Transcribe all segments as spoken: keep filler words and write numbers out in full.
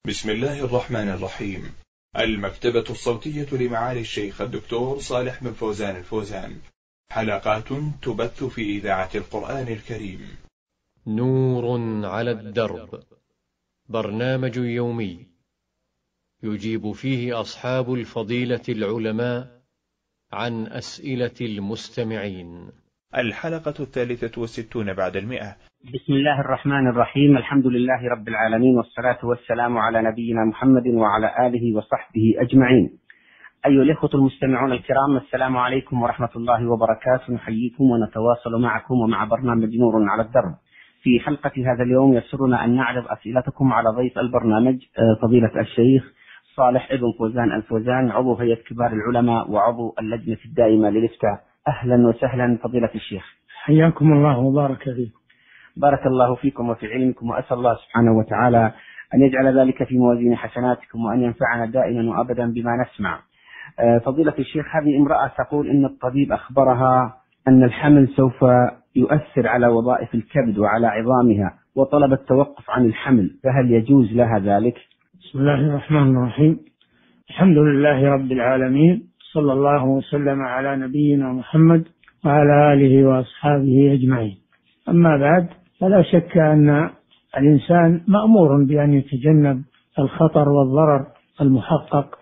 بسم الله الرحمن الرحيم. المكتبة الصوتية لمعالي الشيخ الدكتور صالح بن فوزان الفوزان، حلقات تبث في إذاعة القرآن الكريم. نور على الدرب، برنامج يومي يجيب فيه أصحاب الفضيلة العلماء عن أسئلة المستمعين. الحلقة الثالثة والستون بعد المئة. بسم الله الرحمن الرحيم. الحمد لله رب العالمين، والصلاة والسلام على نبينا محمد وعلى آله وصحبه أجمعين. أيها الإخوة المستمعون الكرام، السلام عليكم ورحمة الله وبركاته. نحييكم ونتواصل معكم ومع برنامج نور على الدرب. في حلقة هذا اليوم يسرنا أن نعرض أسئلتكم على ضيف البرنامج فضيلة الشيخ صالح ابن فوزان الفوزان، عضو هيئة كبار العلماء وعضو اللجنة الدائمة للإفتاء. أهلا وسهلا فضيلة الشيخ، حياكم الله وبارك فيكم. بارك الله فيكم وفي علمكم، وأسأل الله سبحانه وتعالى أن يجعل ذلك في موازين حسناتكم وأن ينفعنا دائما وأبدا بما نسمع. فضيلة الشيخ، هذه امرأة تقول إن الطبيب أخبرها أن الحمل سوف يؤثر على وظائف الكبد وعلى عظامها، وطلبت التوقف عن الحمل، فهل يجوز لها ذلك؟ بسم الله الرحمن الرحيم. الحمد لله رب العالمين، صلى الله وسلم على نبينا محمد وعلى آله وأصحابه أجمعين. أما بعد، فلا شك أن الإنسان مأمور بأن يتجنب الخطر والضرر المحقق،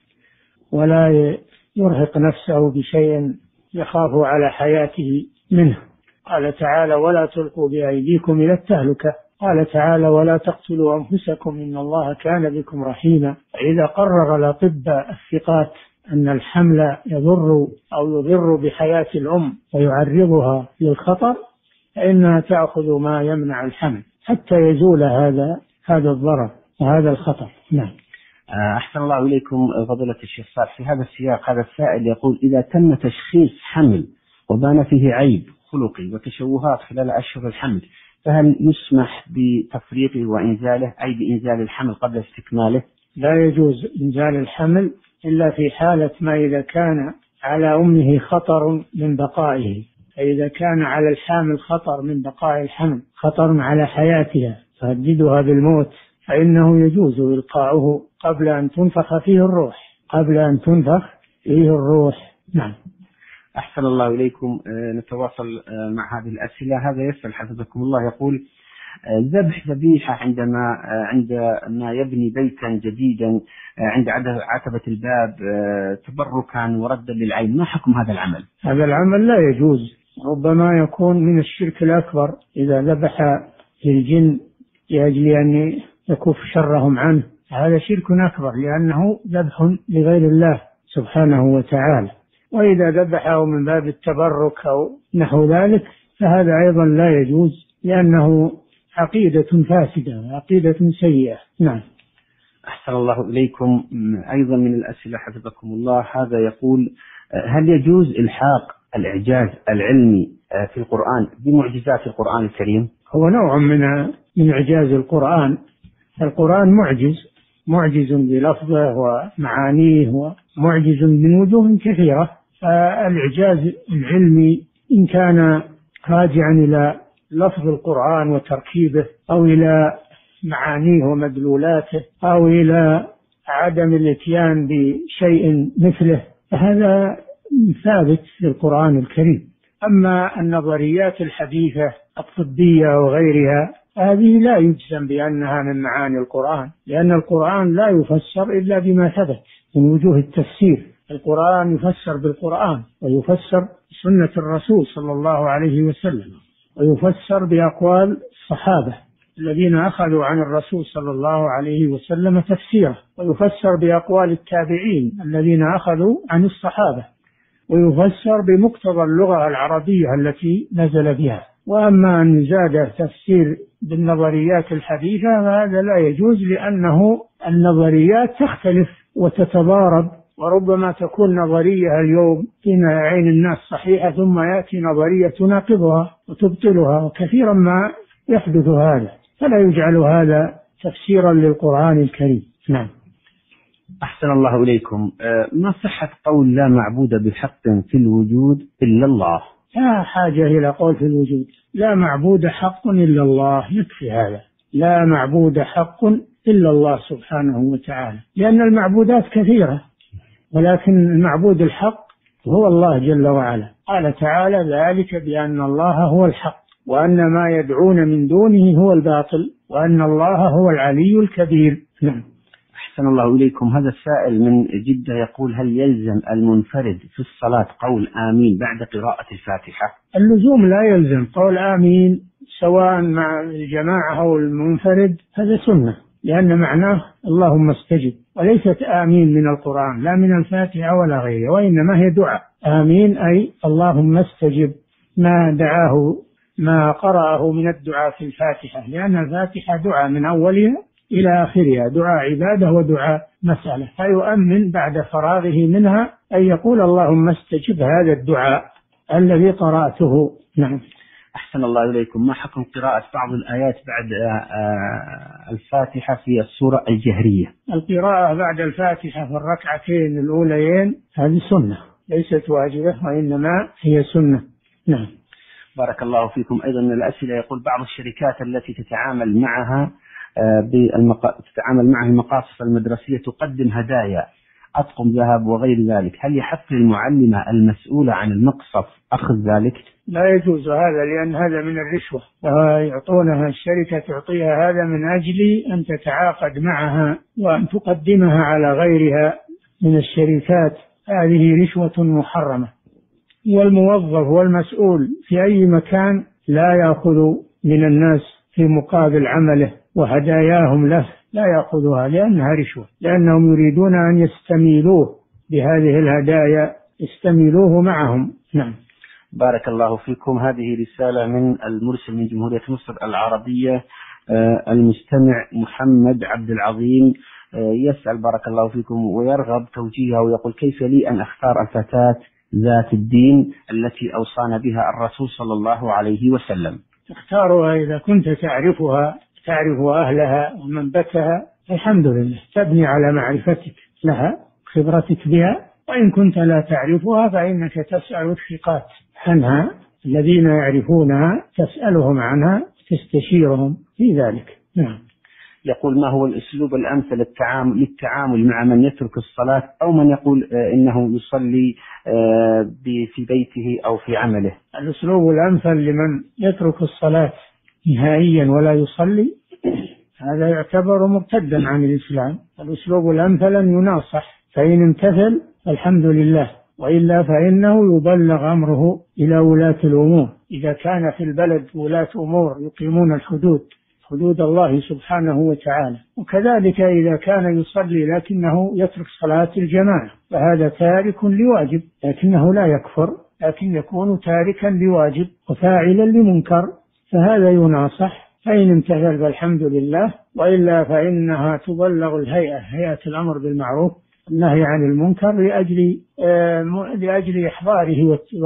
ولا يرهق نفسه بشيء يخاف على حياته منه. قال تعالى: ولا تلقوا بأيديكم إلى التهلكة. قال تعالى: ولا تقتلوا أنفسكم إن الله كان بكم رحيما. إذا قرر الأطباء الثقات أن الحمل يضر أو يضر بحياة الأم ويعرضها للخطر، فإنها تأخذ ما يمنع الحمل حتى يزول هذا هذا الضرر وهذا الخطر. نعم. أحسن الله إليكم فضيلة الشيخ صالح. في هذا السياق هذا السائل يقول: إذا تم تشخيص حمل وبان فيه عيب خلقي وتشوهات خلال أشهر الحمل، فهل يسمح بتفريقه وإنزاله، أي بإنزال الحمل قبل استكماله؟ لا يجوز إنزال الحمل إلا في حالة ما إذا كان على أمه خطر من بقائه. فإذا كان على الحامل خطر من بقاء الحمل، خطر على حياتها تهددها بالموت، فإنه يجوز إلقاؤه قبل أن تنفخ فيه الروح قبل أن تنفخ فيه الروح. نعم. أحسن الله إليكم. نتواصل مع هذه الأسئلة. هذا يسأل حفظكم الله، يقول: ذبح ذبيحة عندما عندما يبني بيتا جديدا عند عتبة الباب تبركا وردا للعين، ما حكم هذا العمل؟ هذا العمل لا يجوز، ربما يكون من الشرك الأكبر إذا ذبح الجن لأجل أن يكف شرهم عنه. هذا شرك أكبر لأنه ذبح لغير الله سبحانه وتعالى. وإذا ذبحه من باب التبرك أو نحو ذلك فهذا أيضا لا يجوز، لأنه عقيدة فاسدة، عقيدة سيئة. نعم. أحسن الله إليكم. أيضا من الأسئلة حفظكم الله، هذا يقول: هل يجوز إلحاق الإعجاز العلمي في القرآن بمعجزات القرآن الكريم؟ هو نوع من من إعجاز القرآن. القرآن معجز معجز بلفظه ومعانيه، ومعجز من وجوه كثيرة. فالإعجاز العلمي إن كان راجعا إلى لفظ القرآن وتركيبه، أو إلى معانيه ومدلولاته، أو إلى عدم الاتيان بشيء مثله، فهذا ثابت في القرآن الكريم. أما النظريات الحديثة الطبية وغيرها، هذه لا يجزم بأنها من معاني القرآن، لأن القرآن لا يفسر إلا بما ثبت من وجوه التفسير. القرآن يفسر بالقرآن، ويفسر سنة الرسول صلى الله عليه وسلم، ويفسر بأقوال الصحابة الذين أخذوا عن الرسول صلى الله عليه وسلم تفسيره، ويفسر بأقوال التابعين الذين أخذوا عن الصحابة، ويفسر بمقتضى اللغة العربية التي نزل بها. وأما أن يزاد تفسير بالنظريات الحديثة فهذا لا يجوز، لأنه النظريات تختلف وتتضارب، وربما تكون نظرية اليوم في عين الناس صحيحة، ثم يأتي نظرية تناقضها وتبطلها، وكثيرا ما يحدث هذا، فلا يجعل هذا تفسيرا للقرآن الكريم. نعم. أحسن الله إليكم. ما صحة قول لا معبود بحق في الوجود إلا الله؟ لا حاجة إلى قول في الوجود. لا معبود حق إلا الله، يكفي هذا. لا معبود حق إلا الله سبحانه وتعالى، لأن المعبودات كثيرة ولكن المعبود الحق هو الله جل وعلا. قال تعالى: ذلك بأن الله هو الحق وأن ما يدعون من دونه هو الباطل وأن الله هو العلي الكبير. نعم. أحسن الله إليكم. هذا السائل من جدة يقول: هل يلزم المنفرد في الصلاة قول آمين بعد قراءة الفاتحة؟ اللزوم لا يلزم قول آمين سواء مع الجماعة أو المنفرد، هذا سنة، لأن معناه اللهم استجب، وليست آمين من القرآن لا من الفاتحة ولا غيره، وإنما هي دعاء. آمين أي اللهم استجب ما دعاه ما قرأه من الدعاء في الفاتحة، لأن الفاتحة دعاء من أولها إلى آخرها، دعاء عبادة ودعاء مسألة، فيؤمن بعد فراغه منها أن يقول اللهم استجب هذا الدعاء الذي قرأته. نعم. أحسن الله إليكم. ما حكم قراءة بعض الآيات بعد الفاتحة في السورة الجهرية؟ القراءة بعد الفاتحة في الركعتين الأوليين هذه سنة ليست واجبة، وإنما هي سنة. نعم. بارك الله فيكم. أيضا من الأسئلة يقول: بعض الشركات التي تتعامل معها بالمق... تتعامل معها المقاصف المدرسية تقدم هدايا أطقم ذهب وغير ذلك، هل يحق للمعلمة المسؤولة عن المقصف أخذ ذلك؟ لا يجوز هذا، لأن هذا من الرشوة، ويعطونها الشركة تعطيها هذا من أجل أن تتعاقد معها وأن تقدمها على غيرها من الشركات، هذه رشوة محرمة. والموظف والمسؤول في أي مكان لا يأخذ من الناس في مقابل عمله وهداياهم له، لا يأخذها لأنها رشوة، لأنهم يريدون أن يستميلوه بهذه الهدايا، يستميلوه معهم. نعم. بارك الله فيكم. هذه رسالة من المرسل من جمهورية مصر العربية، المستمع محمد عبد العظيم، يسأل بارك الله فيكم ويرغب توجيهه ويقول: كيف لي أن أختار الفتاة ذات الدين التي أوصانا بها الرسول صلى الله عليه وسلم؟ تختارها إذا كنت تعرفها، تعرف أهلها ومنبتها، الحمد لله، تبني على معرفتك لها خبرتك بها. وإن كنت لا تعرفها فإنك تسأل الثقات عنها الذين يعرفونها، تسألهم عنها، تستشيرهم في ذلك. نعم. يقول: ما هو الأسلوب الأمثل للتعامل, للتعامل مع من يترك الصلاة أو من يقول إنه يصلي في بيته أو في عمله؟ الأسلوب الأمثل لمن يترك الصلاة نهائيا ولا يصلي هذا يعتبر مرتدا عن الإسلام. الأسلوب الأمثل أن يناصح، فإن امتثل الحمد لله، وإلا فإنه يبلغ أمره إلى ولاة الأمور. إذا كان في البلد ولاة أمور يقيمون الحدود، حدود الله سبحانه وتعالى، وكذلك إذا كان يصلي لكنه يترك صلاة الجماعة فهذا تارك لواجب، لكنه لا يكفر، لكن يكون تاركا لواجب وفاعلا لمنكر، فهذا يناصح، فإن امتثل فالحمد لله، وإلا فإنها تبلغ الهيئة، هيئة الأمر بالمعروف النهي عن المنكر، لأجل آه لأجل إحضاره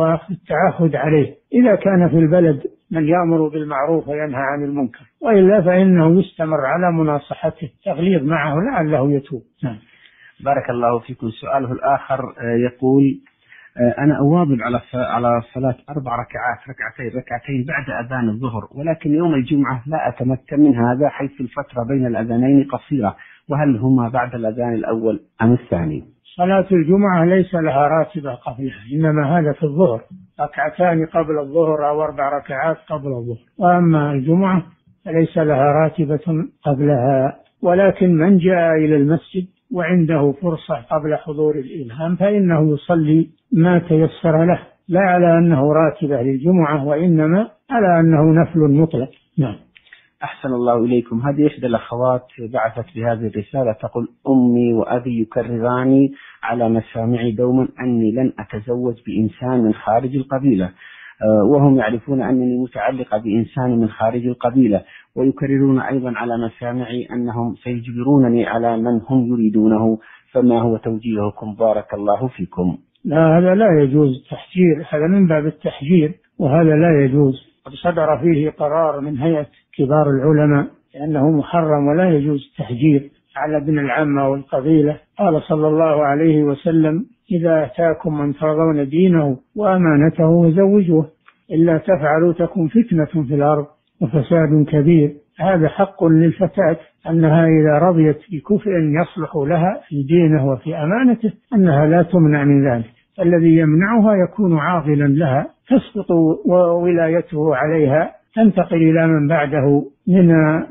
والتعهد عليه، إذا كان في البلد من يأمر بالمعروف وينهى عن المنكر، وإلا فإنه يستمر على مناصحته، تغليظ معه لعله يتوب. نعم. بارك الله فيكم. سؤاله الآخر يقول: أنا أواظب على على صلاة أربع ركعات ركعتين ركعتين بعد أذان الظهر، ولكن يوم الجمعة لا أتمكن من هذا حيث الفترة بين الأذانين قصيرة، وهل هما بعد الأذان الأول أم الثاني؟ صلاة الجمعة ليس لها راتبة قبلها، إنما هذا في الظهر، ركعتان قبل الظهر أو أربع ركعات قبل الظهر، وأما الجمعة فليس لها راتبة قبلها. ولكن من جاء إلى المسجد وعنده فرصة قبل حضور الإمام فإنه يصلي ما تيسر له، لا على أنه راتبة للجمعة، وإنما على أنه نفل مطلق. نعم. أحسن الله إليكم. هذه إحدى الأخوات بعثت بهذه الرسالة تقول: أمي وأبي يكرراني على مسامعي دوما أني لن أتزوج بإنسان من خارج القبيلة، وهم يعرفون أنني متعلقة بإنسان من خارج القبيلة، ويكررون أيضا على مسامعي أنهم سيجبرونني على من هم يريدونه، فما هو توجيهكم بارك الله فيكم؟ لا، هذا لا يجوز تحجير، هذا من باب التحجير، وهذا لا يجوز. قد صدر فيه قرار من هيئة كبار العلماء لأنه محرم ولا يجوز التحجير على ابن العمة والقبيلة. قال صلى الله عليه وسلم: إذا أتاكم من ترضون دينه وأمانته فزوجوه، إلا تفعلوا تكن فتنة في الأرض وفساد كبير. هذا حق للفتاة أنها إذا رضيت بكفء يصلح لها في دينه وفي أمانته أنها لا تمنع من ذلك. الذي يمنعها يكون عاضلا لها، تسقط ولايته عليها، تنتقل إلى من بعده من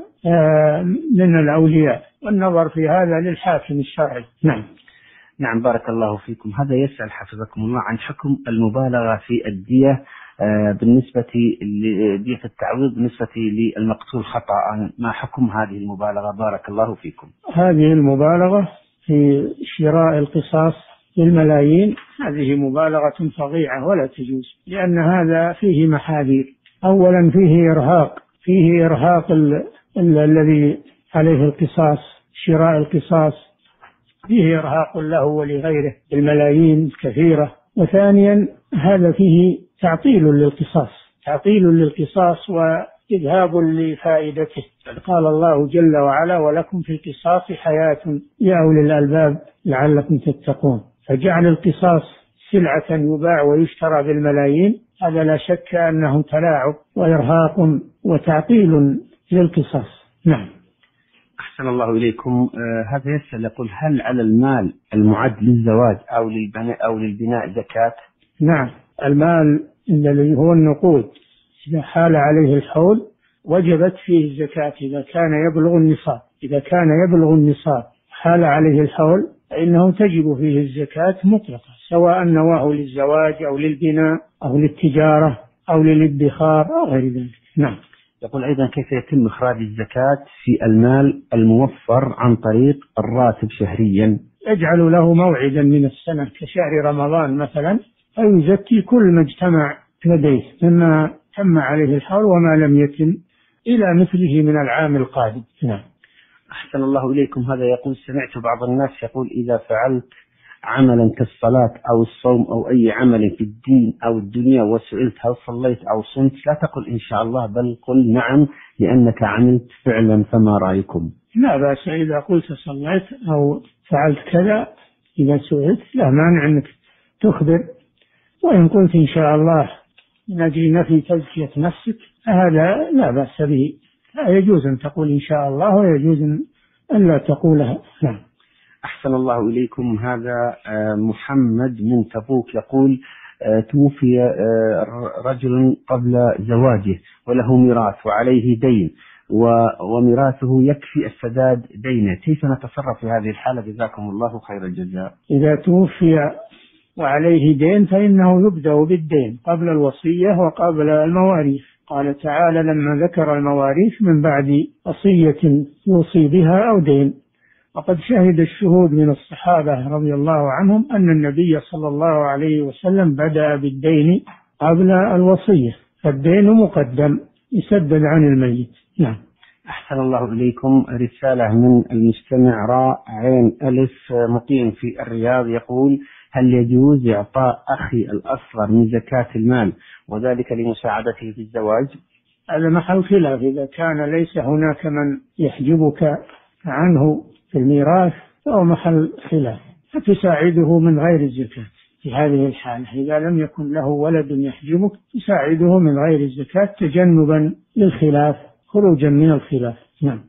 من الأولياء، والنظر في هذا للحاكم الشرعي. نعم. نعم بارك الله فيكم. هذا يسأل حفظكم الله عن حكم المبالغة في الدية بالنسبة لدية التعويض بالنسبة للمقتول خطأ، ما حكم هذه المبالغة بارك الله فيكم؟ هذه المبالغة في شراء القصاص بالملايين هذه مبالغة فظيعة ولا تجوز، لأن هذا فيه محاذير. أولا فيه إرهاق، فيه إرهاق ال ال الذي عليه القصاص، شراء القصاص فيه إرهاق له ولغيره بالملايين كثيرة. وثانيا هذا فيه تعطيل للقصاص، تعطيل للقصاص وإذهاب لفائدته. قال الله جل وعلا: ولكم في القصاص حياة يا أولي الألباب لعلكم تتقون. فجعل القصاص سلعة يباع ويشترى بالملايين هذا لا شك أنه تلاعب وإرهاق وتعطيل للقصاص. نعم. أحسن الله إليكم. آه هذا يسأل يقول: هل على المال المعد للزواج أو للبناء أو للبناء زكاة؟ نعم، المال الذي هو النقود إذا حال عليه الحول وجبت فيه الزكاة إذا كان يبلغ النصاب. إذا كان يبلغ النصاب حال عليه الحول فإنه تجب فيه الزكاة مطلقة، سواء نواه للزواج أو للبناء أو للتجارة أو للادخار أو غير ذلك. نعم. يقول أيضا: كيف يتم إخراج الزكاة في المال الموفر عن طريق الراتب شهريا؟ يجعل له موعدا من السنة كشهر رمضان مثلا، فيزكي كل ما اجتمع لديه مما تم عليه الحول وما لم يتم إلى مثله من العام القادم. نعم. أحسن الله إليكم. هذا يقول: سمعت بعض الناس يقول: إذا فعلت عملا كالصلاة أو الصوم أو أي عمل في الدين أو الدنيا وسئلت هل صليت أو صمت لا تقل إن شاء الله، بل قل نعم لأنك عملت فعلا، فما رأيكم؟ لا بأس إذا قلت صليت أو فعلت كذا، إذا سئلت لا مانع أنك تخبر، وإن قلت إن شاء الله من أجل نفي تزكية نفسك هذا لا بأس به، لا يجوز أن تقول إن شاء الله ويجوز أن لا تقولها. نعم. أحسن الله إليكم. هذا محمد من تبوك يقول: توفي رجل قبل زواجه وله ميراث وعليه دين وميراثه يكفي السداد دينه، كيف نتصرف في هذه الحالة؟ جزاكم الله خير الجزاء. إذا توفي وعليه دين فإنه يبدأ بالدين قبل الوصية وقبل المواريث. قال تعالى لما ذكر المواريث: من بعد وصية يوصي بها أو دين. وقد شهد الشهود من الصحابة رضي الله عنهم أن النبي صلى الله عليه وسلم بدأ بالدين قبل الوصية، فالدين مقدم يسدد عن الميت. نعم. أحسن الله إليكم. رسالة من المستمع راء عين ألف مقيم في الرياض يقول: هل يجوز إعطاء أخي الأصغر من زكاة المال وذلك لمساعدته في الزواج؟ هذا محل خلاف. إذا كان ليس هناك من يحجبك عنه في الميراث فهو محل خلاف، فتساعده من غير الزكاة في هذه الحالة. إذا لم يكن له ولد يحجبك تساعده من غير الزكاة تجنبا للخلاف، خروجا من الخلاف. نعم.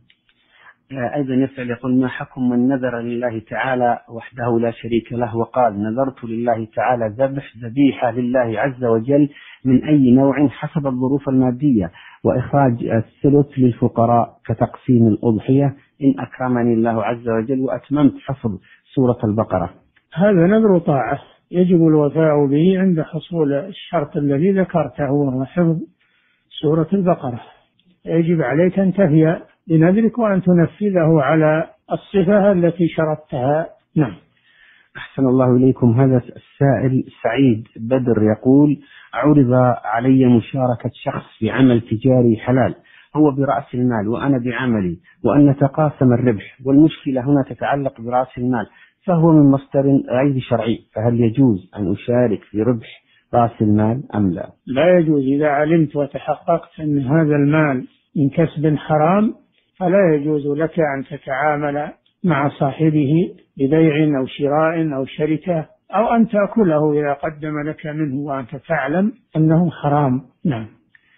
أيضا يسأل يقول: ما حكم من نذر لله تعالى وحده لا شريك له وقال: نذرت لله تعالى ذبح ذبيحة لله عز وجل من أي نوع حسب الظروف المادية وإخراج الثلث للفقراء كتقسيم الأضحية إن أكرمني الله عز وجل وأتممت حفظ سورة البقرة؟ هذا نذر طاعة يجب الوفاء به عند حصول الشرط الذي ذكرته وهو حفظ سورة البقرة. يجب عليك أن تفي بنذرك وأن تنفذه على الصفة التي شرطتها. نعم. أحسن الله إليكم. هذا السائل سعيد بدر يقول: عرض علي مشاركة شخص في عمل تجاري حلال، هو برأس المال وأنا بعملي، وأن نتقاسم الربح، والمشكلة هنا تتعلق برأس المال، فهو من مصدر غير شرعي، فهل يجوز أن أشارك في ربح رأس المال أم لا؟ لا يجوز. إذا علمت وتحققت أن هذا المال من كسب حرام فلا يجوز لك أن تتعامل مع صاحبه ببيع أو شراء أو شركة أو أن تأكله إذا قدم لك منه وأنت تعلم أنه حرام. نعم.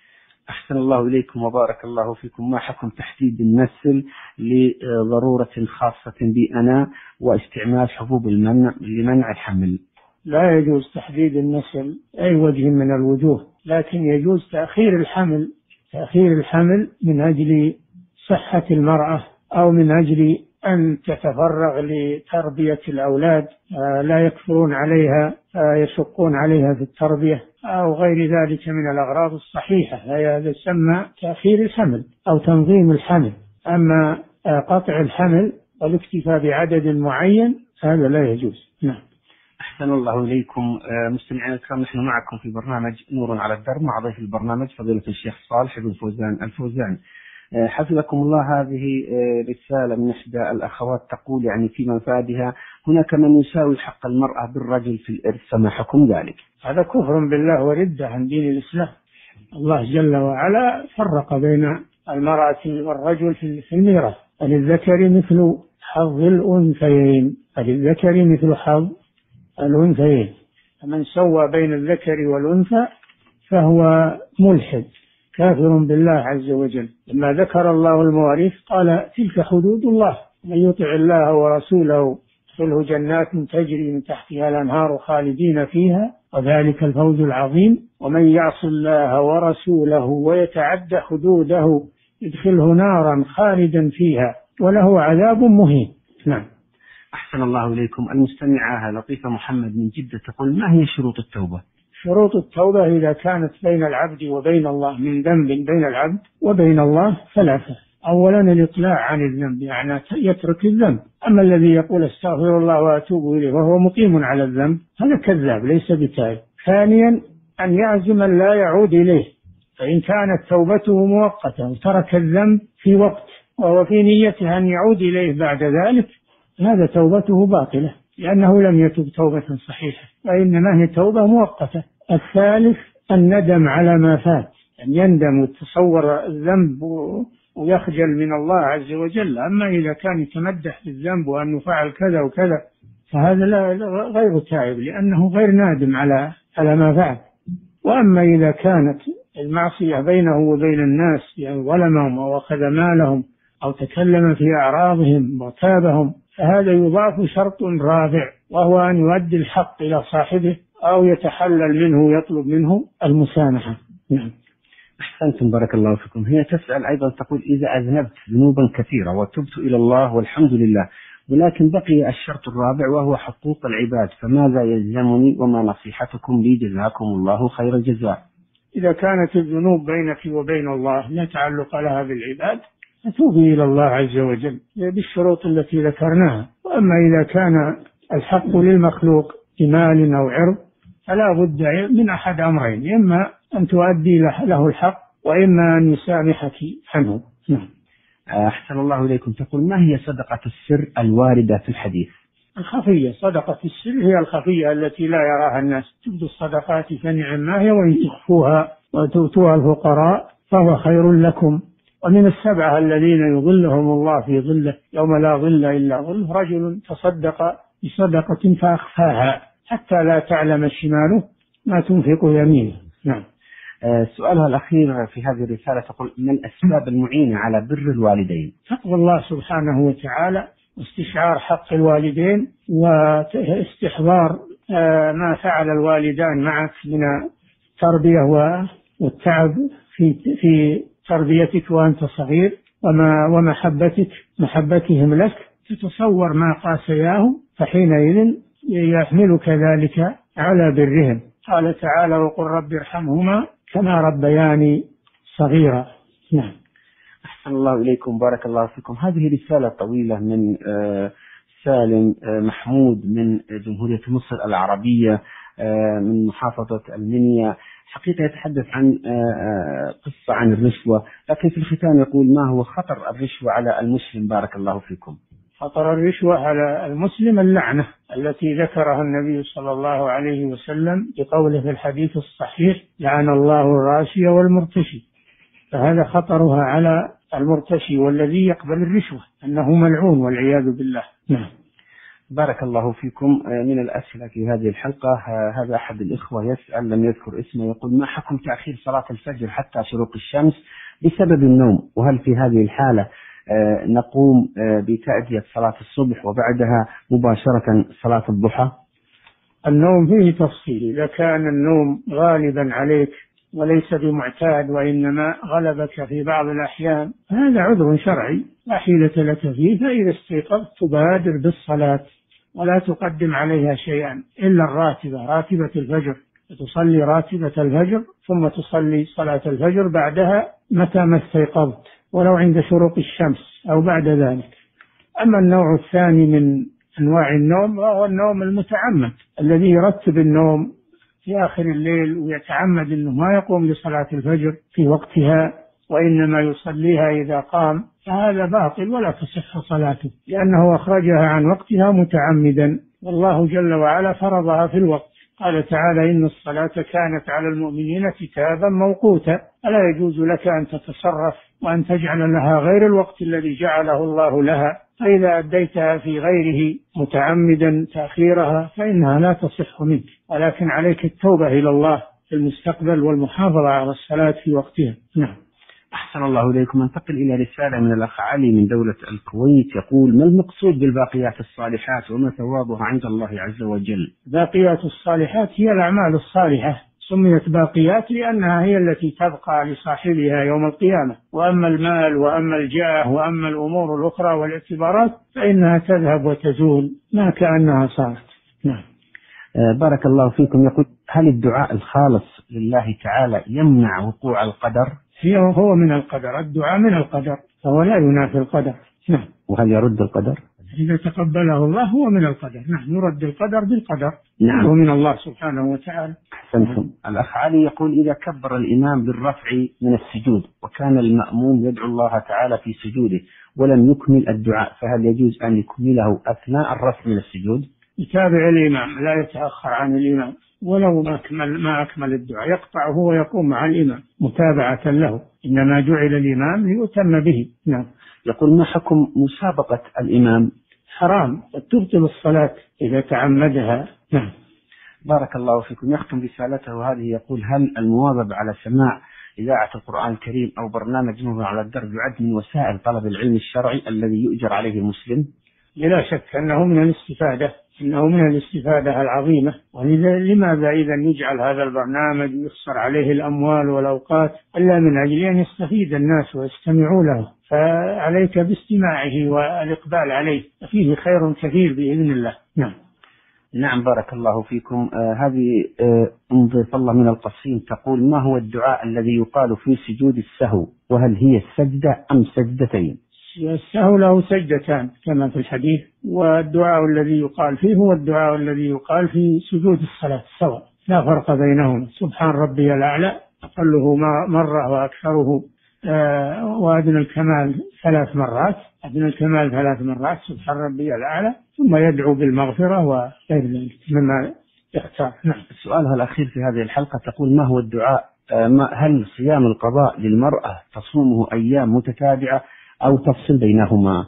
أحسن الله إليكم وبارك الله فيكم. ما حكم تحديد النسل لضرورة خاصة بي أنا واستعمال حبوب المنع لمنع الحمل؟ لا يجوز تحديد النسل أي وجه من الوجوه، لكن يجوز تأخير الحمل تأخير الحمل من أجل صحة المرأة أو من أجل أن تتفرغ لتربية الأولاد، لا يكفرون عليها يشقون عليها في التربية أو غير ذلك من الأغراض الصحيحة، هذا يسمى تأخير الحمل أو تنظيم الحمل. أما قطع الحمل والاكتفاء بعدد معين هذا لا يجوز. نعم. أحسن الله إليكم. مستمعينا الكرام، نحن معكم في برنامج نور على الدرب مع ضيف البرنامج فضيلة الشيخ صالح بن فوزان الفوزان حفظكم الله. هذه رسالة من إحدى الأخوات تقول يعني في مفادها: هناك من يساوي حق المرأة بالرجل في الإرث، فما حكم ذلك؟ هذا كفر بالله وردة عن دين الإسلام. الله جل وعلا فرق بين المرأة والرجل في الميراث، فللذكر مثل حظ الأنثيين فللذكر مثل حظ الأنثيين، فمن سوى بين الذكر والأنثى فهو ملحد كافر بالله عز وجل. لما ذكر الله المواريث قال: تلك حدود الله، من يطع الله ورسوله يدخله جنات تجري من تحتها الأنهار خالدين فيها وذلك الفوز العظيم، ومن يعص الله ورسوله ويتعد حدوده يدخله نارا خالدا فيها وله عذاب مهين. نعم. أحسن الله إليكم. المستمعة لطيفة محمد من جدة تقول: ما هي شروط التوبة؟ شروط التوبة إذا كانت بين العبد وبين الله من ذنب بين العبد وبين الله ثلاثة. أولا الإقلاع عن الذنب، يعني يترك الذنب. أما الذي يقول استغفر الله وأتوب إليه وهو مقيم على الذنب هذا كذاب ليس بتائب. ثانيا أن يعزم أن لا يعود إليه، فإن كانت توبته مؤقتة وترك الذنب في وقت وهو في نيته أن يعود إليه بعد ذلك هذا توبته باطلة لأنه لم يتب توبة صحيحة، وإنما هي توبة مؤقتة. الثالث الندم على ما فات، أن يندم ويتصور الذنب ويخجل من الله عز وجل. أما إذا كان يتمدح بالذنب وأنه فعل كذا وكذا فهذا لا غير تائب لأنه غير نادم على على ما فعل. وأما إذا كانت المعصية بينه وبين الناس يعني ظلمهم أو أخذ مالهم أو تكلم في أعراضهم وتابهم فهذا يضاف شرط رابع، وهو أن يؤدي الحق إلى صاحبه أو يتحلل منه ويطلب منه المسامحة. نعم. أحسنتم بارك الله فيكم. هي تسأل أيضا تقول: إذا أذنبت ذنوبا كثيرة وتبت إلى الله والحمد لله، ولكن بقي الشرط الرابع وهو حقوق العباد، فماذا يلزمني وما نصيحتكم لي جزاكم الله خير الجزاء؟ إذا كانت الذنوب بينك وبين الله لا تعلق لها بالعباد فتوبي إلى الله عز وجل بالشروط التي ذكرناها. وأما إذا كان الحق للمخلوق بمال أو عرض فلا بد من أحد أمرين: إما أن تؤدي له الحق وإما أن يسامحك عنه. نعم. أحسن الله إليكم. تقول: ما هي صدقة السر الواردة في الحديث؟ الخفية. صدقة السر هي الخفية التي لا يراها الناس. تبدو الصدقات فنعم ما هي، وإن تخفوها وتؤتوها الفقراء فهو خير لكم. ومن السبعة الذين يظلهم الله في ظله يوم لا ظل إلا ظله رجل تصدق بصدقة فأخفاها حتى لا تعلم شماله ما تنفق يمينه. نعم. آه سؤالها الأخير في هذه الرسالة تقول: ما الأسباب المعينة على بر الوالدين؟ تقوى الله سبحانه وتعالى واستشعار حق الوالدين واستحضار آه ما فعل الوالدان معك من التربية والتعب في في تربيتك وأنت صغير وما ومحبتك محبتهم لك، تتصور ما قاسياه فحينئذ يحملك ذلك على برهم. قال تعالى: وقل رب ارحمهما كما ربياني صغيرا. نعم. أحسن الله إليكم بارك الله فيكم. هذه رسالة طويلة من سالم محمود من جمهورية مصر العربية من محافظة المنيا. حقيقة يتحدث عن قصة عن الرشوة، لكن في الختام يقول: ما هو خطر الرشوة على المسلم بارك الله فيكم؟ خطر الرشوة على المسلم اللعنة التي ذكرها النبي صلى الله عليه وسلم بقوله في الحديث الصحيح: لعن الله الراشي والمرتشي. فهذا خطرها على المرتشي والذي يقبل الرشوة أنه ملعون والعياذ بالله. نعم. بارك الله فيكم. من الأسئلة في هذه الحلقة هذا أحد الإخوة يسأل لم يذكر اسمه، يقول: ما حكم تأخير صلاة الفجر حتى شروق الشمس بسبب النوم؟ وهل في هذه الحالة نقوم بتأدية صلاة الصبح وبعدها مباشرة صلاة الضحى؟ النوم فيه تفصيل. إذا كان النوم غالبا عليك وليس بمعتاد وإنما غلبك في بعض الأحيان هذا عذر شرعي لا حيلة لك فيه، فإذا استيقظت تبادر بالصلاة ولا تقدم عليها شيئا إلا الراتبة، راتبة الفجر، تصلي راتبة الفجر ثم تصلي صلاة الفجر بعدها متى ما استيقظت ولو عند شروق الشمس أو بعد ذلك. أما النوع الثاني من أنواع النوم وهو النوم المتعمد الذي يرتب النوم في آخر الليل ويتعمد أنه ما يقوم لصلاة الفجر في وقتها وإنما يصليها إذا قام، فهذا باطل ولا تصح صلاته لأنه أخرجها عن وقتها متعمدا، والله جل وعلا فرضها في الوقت. قال تعالى: إن الصلاة كانت على المؤمنين كتابا موقوتا. ألا يجوز لك أن تتصرف وأن تجعل لها غير الوقت الذي جعله الله لها، فإذا أديتها في غيره متعمدا تأخيرها فإنها لا تصح منك، ولكن عليك التوبة إلى الله في المستقبل والمحافظة على الصلاة في وقتها. نعم. أحسن الله إليكم. انتقل إلى رسالة من الأخ علي من دولة الكويت، يقول: ما المقصود بالباقيات الصالحات وما ثوابها عند الله عز وجل؟ باقيات الصالحات هي الأعمال الصالحة، سميت باقيات لأنها هي التي تبقى لصاحبها يوم القيامة، وأما المال وأما الجاه وأما الأمور الأخرى والاعتبارات فإنها تذهب وتزول ما كأنها صارت. نعم. آه بارك الله فيكم. يقول: هل الدعاء الخالص لله تعالى يمنع وقوع القدر؟ هو من القدر، الدعاء من القدر فهو لا ينافي القدر. نعم. وهل يرد القدر؟ إذا تقبله الله هو من القدر. نعم، يرد القدر بالقدر. نعم. هو من الله سبحانه وتعالى. أحسنتم. الأخ علي يقول: إذا كبر الإمام بالرفع من السجود وكان المأموم يدعو الله تعالى في سجوده ولم يكمل الدعاء، فهل يجوز أن يكمله أثناء الرفع من السجود؟ يتابع الإمام، لا يتأخر عن الإمام ولو ما أكمل ما أكمل الدعاء، يقطعه ويقوم مع الإمام متابعة له، إنما جعل الإمام ليتم به. نعم. يقول: ما حكم مسابقة الإمام؟ حرام، تبطل الصلاة إذا تعمدها. نعم. بارك الله فيكم. يختم رسالته هذه يقول: هل المواظبة على سماع إذاعة القرآن الكريم أو برنامج نور على الدرب يعد من وسائل طلب العلم الشرعي الذي يؤجر عليه المسلم؟ لا شك أنه من الاستفادة، إنه من الاستفادة العظيمة. ولماذا إذا يجعل هذا البرنامج يخسر عليه الأموال والأوقات إلا من أجل أن يستفيد الناس ويستمعوا له؟ فعليك باستماعه والإقبال عليه، فيه خير كثير بإذن الله. نعم. نعم بارك الله فيكم. آه هذه آه أم ضيف الله من القصيم تقول: ما هو الدعاء الذي يقال في سجود السهو، وهل هي السجدة أم سجدتين؟ السهو له سجدتان كما في الحديث، والدعاء الذي يقال فيه هو الدعاء الذي يقال في سجود الصلاة سواء، لا فرق بينهما. سبحان ربي الأعلى أقله مرة وأكثره آه وأدنى الكمال ثلاث مرات، أدنى الكمال ثلاث مرات سبحان ربي الأعلى، ثم يدعو بالمغفرة وغير ذلك مما يختار. نعم. سؤالها الأخير في هذه الحلقة تقول: ما هو الدعاء آه هل صيام القضاء للمرأة تصومه أيام متتابعة أو تفصل بينهما؟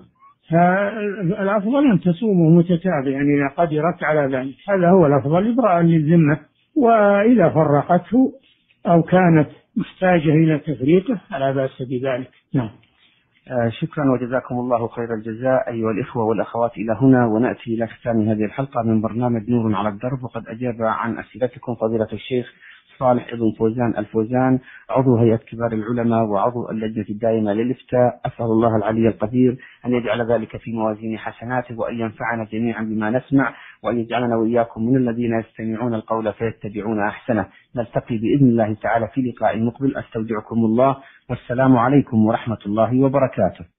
فالأفضل أن تصومه متتابعا يعني إذا قدرت على ذلك، هذا هو الأفضل إبراء للذمة، وإذا فرقته أو كانت محتاجة إلى تفريقه فلا بأس بذلك. نعم. آه شكرا وجزاكم الله خير الجزاء أيها الإخوة والأخوات. إلى هنا ونأتي إلى ختام هذه الحلقة من برنامج نور على الدرب، وقد أجاب عن أسئلتكم فضيلة الشيخ صالح بن فوزان الفوزان، عضو هيئة كبار العلماء وعضو اللجنة الدائمة للإفتاء. أسأل الله العلي القدير أن يجعل ذلك في موازين حسناته، وأن ينفعنا جميعا بما نسمع، وأن يجعلنا وإياكم من الذين يستمعون القول فيتبعون أحسنه. نلتقي بإذن الله تعالى في لقاء مقبل. أستودعكم الله، والسلام عليكم ورحمة الله وبركاته.